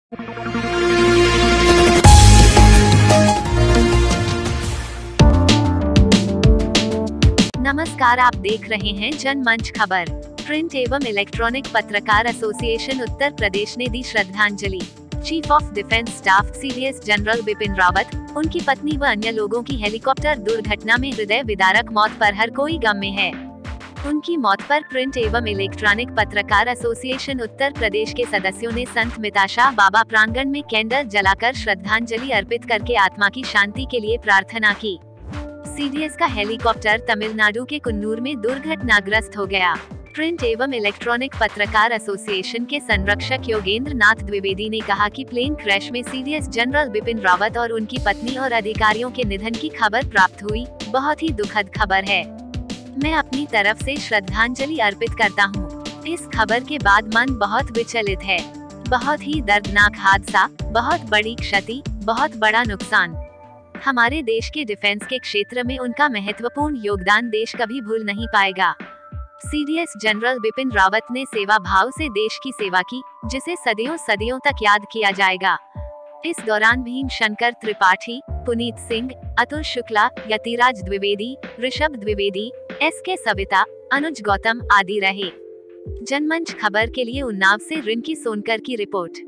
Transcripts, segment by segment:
नमस्कार, आप देख रहे हैं जनमंच खबर। प्रिंट एवं इलेक्ट्रॉनिक पत्रकार एसोसिएशन उत्तर प्रदेश ने दी श्रद्धांजलि। Chief of defence staff CDS general Bipin Rawat, उनकी पत्नी व अन्य लोगों की हेलीकॉप्टर दुर्घटना में हृदय विदारक मौत पर हर कोई गम में है। उनकी मौत पर प्रिंट एवं इलेक्ट्रॉनिक पत्रकार एसोसिएशन उत्तर प्रदेश के सदस्यों ने संत मिताशाह बाबा प्रांगण में कैंडल जलाकर श्रद्धांजलि अर्पित करके आत्मा की शांति के लिए प्रार्थना की। सीडीएस का हेलीकॉप्टर तमिलनाडु के कुन्नूर में दुर्घटनाग्रस्त हो गया। प्रिंट एवं इलेक्ट्रॉनिक पत्रकार एसोसिएशन के संरक्षक योगेंद्र नाथ द्विवेदी ने कहा कि प्लेन क्रैश में सीडीएस जनरल बिपिन रावत और उनकी पत्नी और अधिकारियों के निधन की खबर प्राप्त हुई, बहुत ही दुखद खबर है। मैं अपनी तरफ से श्रद्धांजलि अर्पित करता हूँ। इस खबर के बाद मन बहुत विचलित है। बहुत ही दर्दनाक हादसा, बहुत बड़ी क्षति, बहुत बड़ा नुकसान। हमारे देश के डिफेंस के क्षेत्र में उनका महत्वपूर्ण योगदान देश कभी भूल नहीं पाएगा। सीडीएस जनरल बिपिन रावत ने सेवा भाव से देश की सेवा की, जिसे सदियों सदियों तक याद किया जाएगा। इस दौरान भीम शंकर त्रिपाठी, पुनीत सिंह, अतुल शुक्ला, यतिराज द्विवेदी, ऋषभ द्विवेदी, एसके सविता, अनुज गौतम आदि रहे। जनमंच खबर के लिए उन्नाव से रिंकी सोनकर की रिपोर्ट।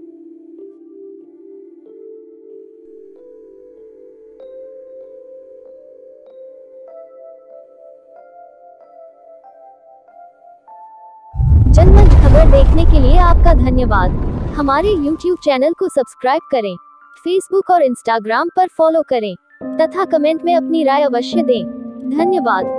जनमंच खबर देखने के लिए आपका धन्यवाद। हमारे YouTube चैनल को सब्सक्राइब करें, Facebook और Instagram पर फॉलो करें तथा कमेंट में अपनी राय अवश्य दें। धन्यवाद।